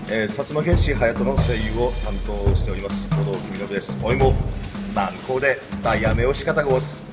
薩摩剣士隼人の声優を担当しております小道公信です。おいも南高でダイヤメを仕方ごす。